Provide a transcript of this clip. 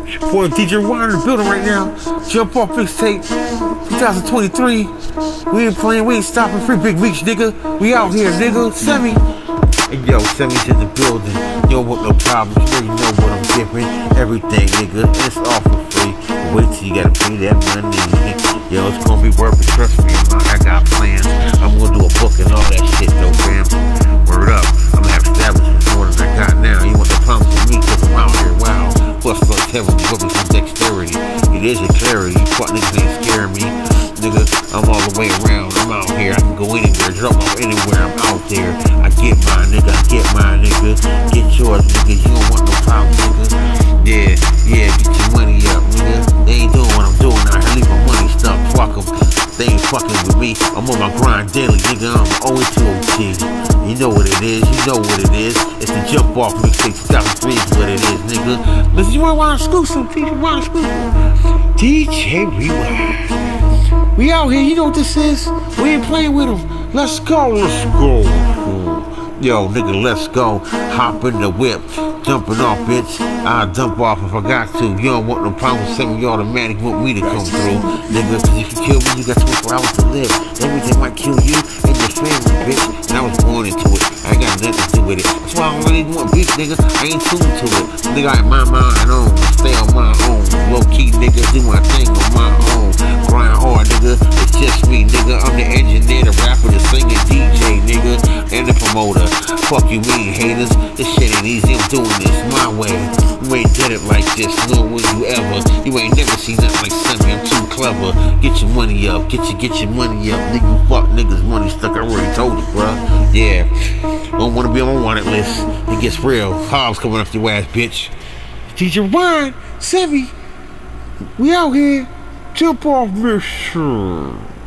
Boy, DJ Wine in the building right now. Jump off Mixtape 2023. We ain't playing, we ain't stopping. Free Big Reach, nigga. We out here, nigga. Cemi. Hey, yo, Cemi's in the building. You don't want no problems. You already know what I'm giving. Everything, nigga. It's all for free. Wait till you gotta pay that money. Yo, it's gonna be worth it. Trust me, I got plans. I'm gonna do a book and all that shit, though, fam. Word up. I'm gonna have establishments more than I got now. You want the problems with me, cause I'm out here, wow. Plus, like heavily, with some dexterity. It is a clarity. Fuck niggas ain't scaring me. Nigga, I'm all the way around. I'm out here. I can go anywhere, drop off anywhere. I'm out there. I get mine, nigga. I get mine, nigga. Get yours, nigga. You don't want no problem, nigga. Yeah, get your money up, nigga. They ain't doing what I'm doing out here. Leave my money stuck. Fuck them. They ain't fucking with me. I'm on my grind daily, nigga. I'm always to OT. You know what it is. You know what it is. It's the jump off Mixtape 2003 is what it is, nigga. Listen, you wanna exclusive? DJ Rewind. We out here, you know what this is? We ain't playing with them. Let's go, let's go. Yo, nigga, let's go. Hop in the whip. Jumping off, bitch. I'll dump off if I got to. You don't want no problem with Cemi automatic want me to come through. Nigga, cause if you kill me, you got 24 hours to live. Everything might kill you and your family, bitch. And I was born into it. I ain't got nothing to do with it. That's why I don't really want beef, nigga. I ain't tuned to it. Nigga, I mind my own. Stay on my own. Low key, nigga, do my thing on my own. Grind hard, nigga. It's just me, nigga. I'm the engineer, the rapper, the singer, DJ, nigga, and the promoter. Fuck you mean, haters. This shit ain't easy. I'm doing this my way. You ain't did it like this, nor will you ever. You ain't never seen nothing like Cemi. I'm too clever. Get your money up. Get your money up. Nigga, fuck niggas money stuck. I already told you, bro. Yeah. Don't wanna be on my wanted list. It gets real. Hobbs coming off your ass, bitch. DJ Wine, Cemi. We out here. Jump off, Mission.